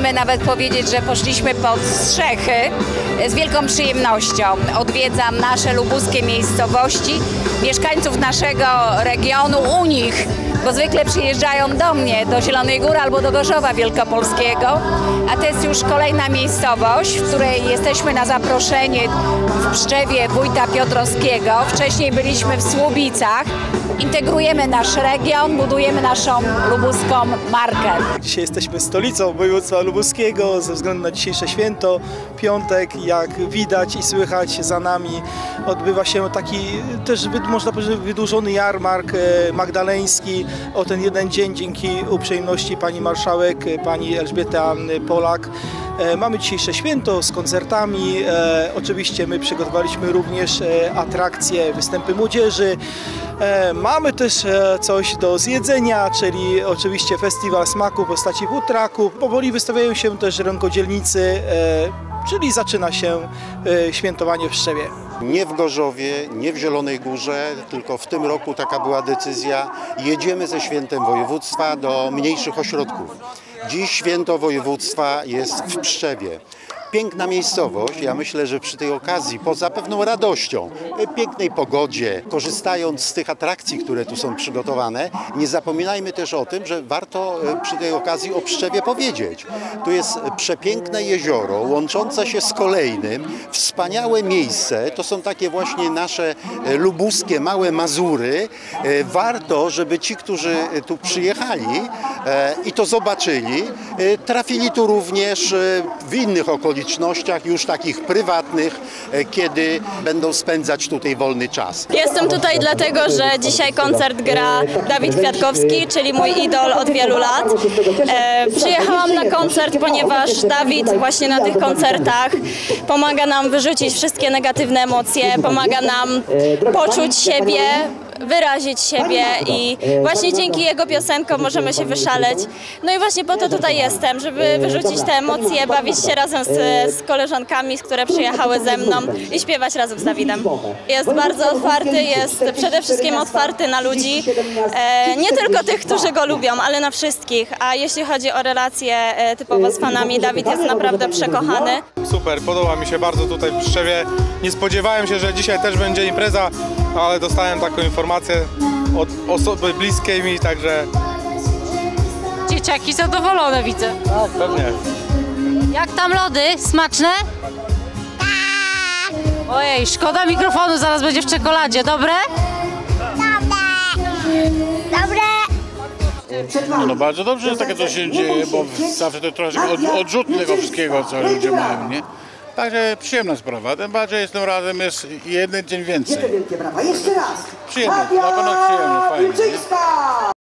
możemy nawet powiedzieć, że poszliśmy pod strzechy z wielką przyjemnością. Odwiedzam nasze lubuskie miejscowości, mieszkańców naszego regionu, u nich, bo zwykle przyjeżdżają do mnie, do Zielonej Góry albo do Gorzowa Wielkopolskiego, a to jest już kolejna miejscowość, w której jesteśmy na zaproszenie w Pszczewie wójta Piotrowskiego. Wcześniej byliśmy w Słubicach. Integrujemy nasz region, budujemy naszą lubuską markę. Dzisiaj jesteśmy stolicą województwa lubuskiego ze względu na dzisiejsze święto. Piątek, jak widać i słychać za nami, odbywa się taki też, można powiedzieć, wydłużony jarmark magdaleński o ten jeden dzień dzięki uprzejmości pani marszałek, pani Elżbiety Anny Polak. Mamy dzisiejsze święto z koncertami. Oczywiście my przygotowaliśmy również atrakcje, występy młodzieży. Mamy też coś do zjedzenia, czyli oczywiście festiwal smaku w postaci food trucku. Powoli wystawiają się też rękodzielnicy, czyli zaczyna się świętowanie w Pszczewie. Nie w Gorzowie, nie w Zielonej Górze, tylko w tym roku taka była decyzja. Jedziemy ze świętem województwa do mniejszych ośrodków. Dziś święto województwa jest w Pszczewie. Piękna miejscowość, ja myślę, że przy tej okazji, poza pewną radością, pięknej pogodzie, korzystając z tych atrakcji, które tu są przygotowane, nie zapominajmy też o tym, że warto przy tej okazji o Pszczewie powiedzieć. Tu jest przepiękne jezioro, łączące się z kolejnym, wspaniałe miejsce, to są takie właśnie nasze lubuskie małe Mazury. Warto, żeby ci, którzy tu przyjechali i to zobaczyli, trafili tu również w innych okolicznościach, już takich prywatnych, kiedy będą spędzać tutaj wolny czas. Jestem tutaj dlatego, że dzisiaj koncert gra Dawid Kwiatkowski, czyli mój idol od wielu lat. Przyjechałam na koncert, ponieważ Dawid właśnie na tych koncertach pomaga nam wyrzucić wszystkie negatywne emocje, pomaga nam poczuć siebie, wyrazić siebie i właśnie dzięki jego piosenkom możemy się wyszaleć. No i właśnie po to tutaj jestem, żeby wyrzucić te emocje, bawić się razem z koleżankami, które przyjechały ze mną i śpiewać razem z Dawidem. Jest bardzo otwarty, jest przede wszystkim otwarty na ludzi, nie tylko tych, którzy go lubią, ale na wszystkich. A jeśli chodzi o relacje typowo z fanami, Dawid jest naprawdę przekochany. Super, podoba mi się bardzo tutaj w Pszczewie. Nie spodziewałem się, że dzisiaj też będzie impreza, ale dostałem taką informację od osoby bliskiej mi, także... Dzieciaki zadowolone widzę. Tak, pewnie. Jak tam lody? Smaczne? Ojej, szkoda mikrofonu, zaraz będzie w czekoladzie. Dobre? No bardzo dobrze, że takie coś się dzieje, bo zawsze to trochę odrzut tego wszystkiego, co ludzie mają, nie? Także przyjemna sprawa, tym bardziej jest tym razem jest jeden dzień więcej. Wielkie brawa, jeszcze raz! Przyjemne, na pewno przyjemne, fajnie.